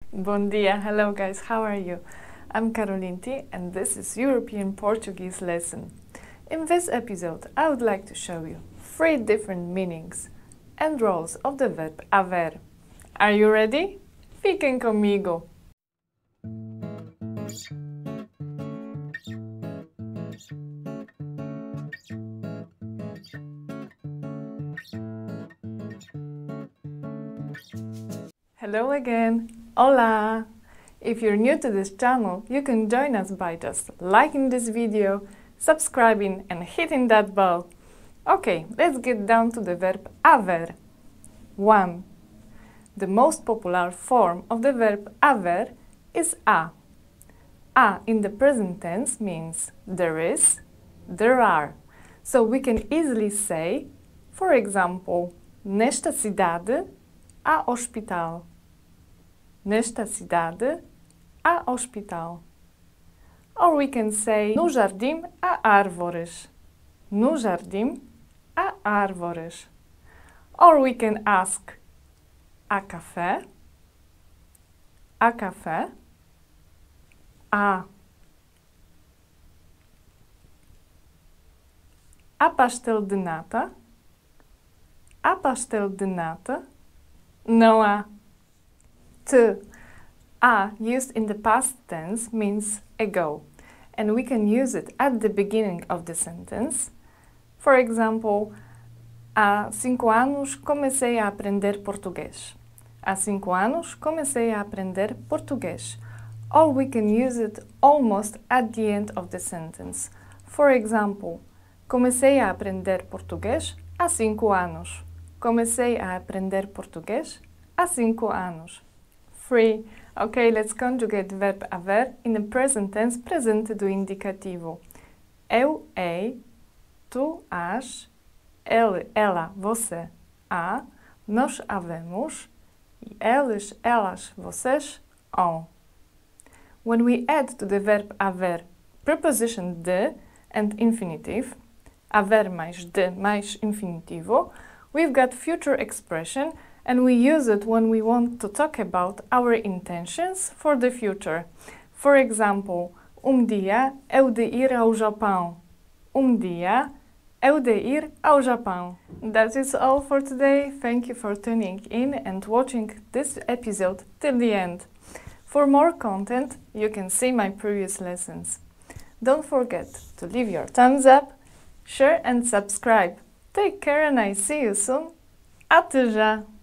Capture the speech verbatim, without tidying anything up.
Bom dia, hello guys, how are you? I'm Carolinti and this is European Portuguese lesson. In this episode, I would like to show you three different meanings and roles of the verb haver. Are you ready? Fiquem comigo! Hello again! Hola! If you're new to this channel, you can join us by just liking this video, subscribing and hitting that bell. Okay, let's get down to the verb haver. one. The most popular form of the verb haver is a. A in the present tense means there is, there are. So we can easily say, for example, nesta cidade há hospital. Nesta cidade há hospital. Or we can say, no jardim há árvores. No jardim há árvores. Or we can ask, há café? Há café? Há. Há pastel de nata? Há pastel de nata? Não há. two. A used in the past tense means ago, and we can use it at the beginning of the sentence. For example, há cinco anos comecei a aprender português. Há cinco anos comecei a aprender português. Or we can use it almost at the end of the sentence. For example, comecei a aprender português há cinco anos. Comecei a aprender português há cinco anos. three. Okay, let's conjugate the verb haver in the present tense presente do indicativo. Eu, ei, tu, has, ele, ela, você, há, nós havemos, e eles, elas, vocês, hão. When we add to the verb haver preposition de and infinitive, haver mais de mais infinitivo, we've got future expression, and we use it when we want to talk about our intentions for the future. For example, um dia eu de ir ao Japão. Um dia eu de ir ao Japão. That is all for today. Thank you for tuning in and watching this episode till the end. For more content, you can see my previous lessons. Don't forget to leave your thumbs up, share and subscribe. Take care and I see you soon. Até já!